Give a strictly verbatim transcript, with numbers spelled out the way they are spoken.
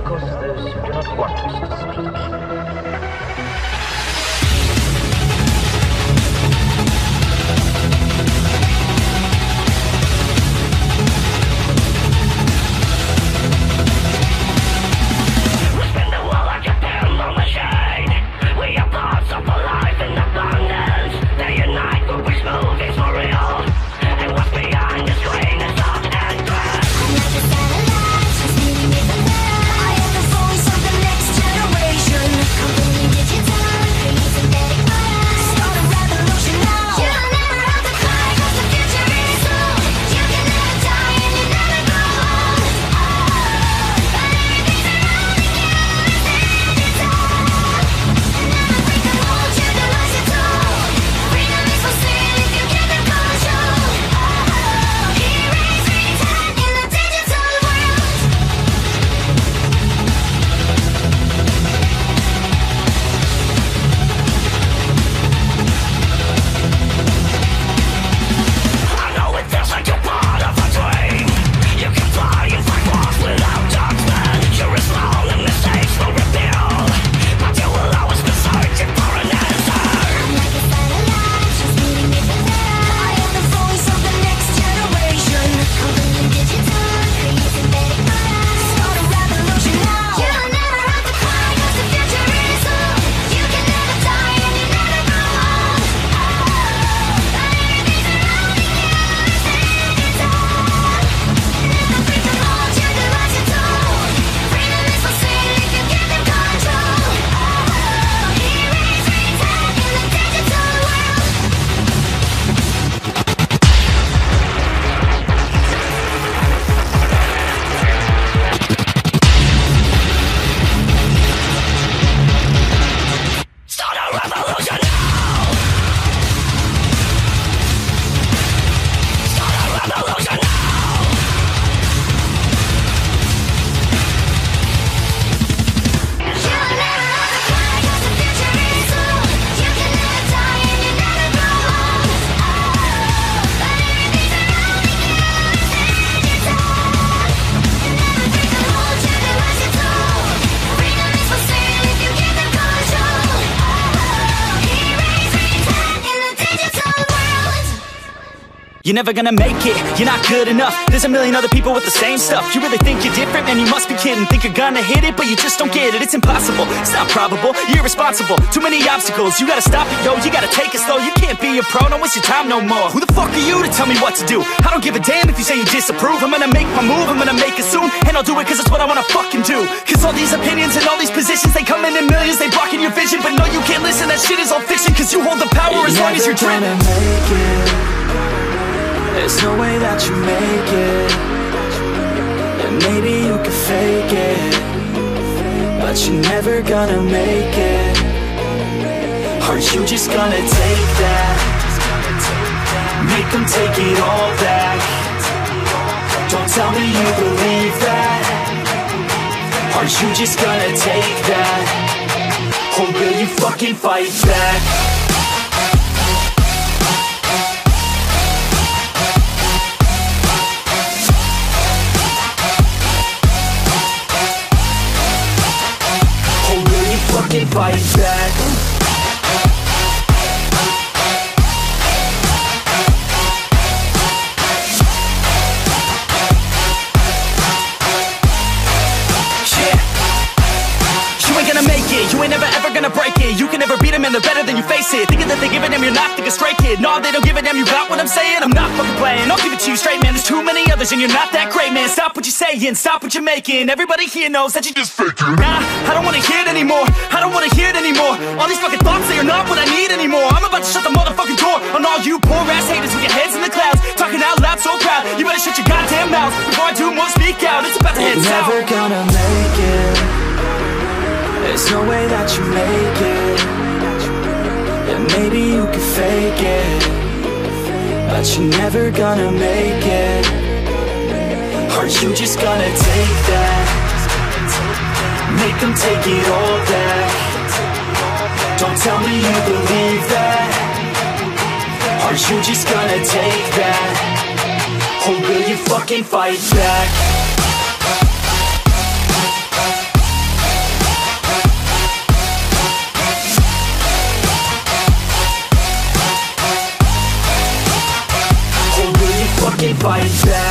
because those who do not want us to speak. You're never gonna make it, you're not good enough. There's a million other people with the same stuff. You really think you're different? Man, you must be kidding. Think you're gonna hit it, but you just don't get it. It's impossible, it's not probable, you're irresponsible. Too many obstacles, you gotta stop it, yo. You gotta take it slow, you can't be a pro. Don't waste your time no more. Who the fuck are you to tell me what to do? I don't give a damn if you say you disapprove. I'm gonna make my move, I'm gonna make it soon. And I'll do it cause it's what I wanna fucking do. Cause all these opinions and all these positions, they come in in millions, they blocking your vision. But no, you can't listen, that shit is all fiction. Cause you hold the power you're as long as you're dreaming. Make it. There's no way that you make it. And maybe you can fake it, but you're never gonna make it. Aren't you just gonna take that? Make them take it all back. Don't tell me you believe that. Aren't you just gonna take that? Or will you fucking fight back? Fucking fight back. You ain't never ever gonna break it. You can never beat them and they're better than you face it. Thinking that they giving them, you're not thinking straight, kid. No, they don't give a damn, you got what I'm saying? I'm not fucking playing, I'll give it to you straight, man. There's too many others and you're not that great, man. Stop what you're saying, stop what you're making. Everybody here knows that you just faking. Nah, I don't wanna hear it anymore, I don't wanna hear it anymore. All these fucking thoughts, they are not what I need anymore. I'm about to shut the motherfucking door on all you poor ass haters with your heads in the clouds, talking out loud so proud. You better shut your goddamn mouth before I do more, speak out. It's about to head south. You're never gonna make it. There's no way that you make it. And maybe you can fake it, but you're never gonna make it. Aren't you just gonna take that? Make them take it all back. Don't tell me you believe that. Aren't you just gonna take that? Or will you fucking fight back? and fight back.